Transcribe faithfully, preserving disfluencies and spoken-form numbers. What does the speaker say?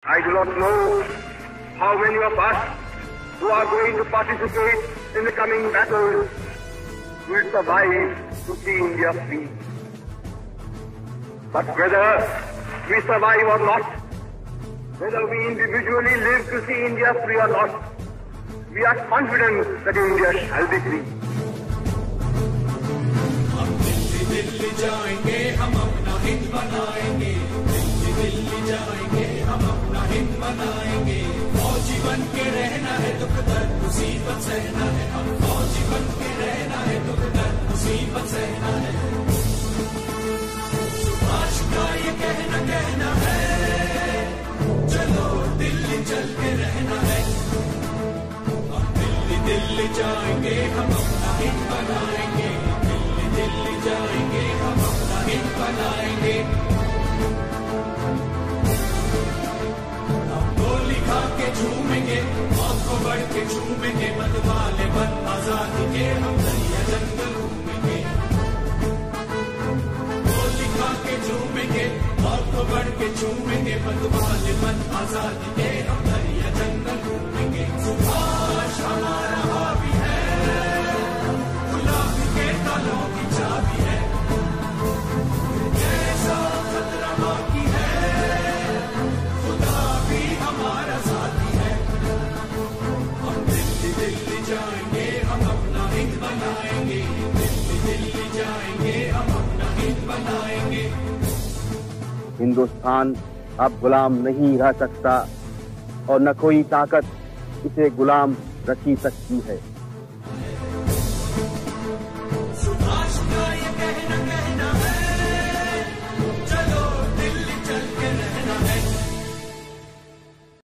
I do not know how many of us who are going to participate in the coming battles will survive to see India free. But whether we survive or not, whether we individually live to see India free or not, we are confident that India shall be free. हम दिल्ली दिल्ली जाएंगे, हम अपना हिंद बनाएंगे। दिल्ली दिल्ली जाएंगे, हम अपना हिंद बनाएंगे। फौजी बन के रहना है, दुख दर्द मुसीबत सहना है। हम फौजी बन के रहना है, दुख दर्द मुसीबत सहना है। सुभाष का ये कहना कहना है, चलो दिल्ली चल के रहना है। हम दिल्ली दिल्ली जाएंगे, हम अपना हिंद बनाएंगे। दिल्ली दिल्ली जाएंगे, हम अपना हिंद बनाएंगे। हम गोली खा के झूमेंगे, मौत को बढ़ के झूमेंगे। मत वाले बन आजादी के, हम दरिया जंगल घूमेंगे। गोली खा के झूमेंगे, मौत को बढ़ के झूमेंगे। मत वाले बन आजादी के, हम दरिया जंगल घूमेंगे। सुभाष हमारा हावी है, गुलाबी के तालों की चाबी है। जैसा खतरा बाकी है, खुदा भी हमारा साथी है। हम दिल्ली दिल्ली जाएंगे, हम अपना हिंद बनाएंगे। दिल्ली दिल्ली जाएंगे, हम अपना हिंद बनाएंगे। हिंदुस्तान अब गुलाम नहीं रह सकता और न कोई ताकत इसे गुलाम रखी सकती है।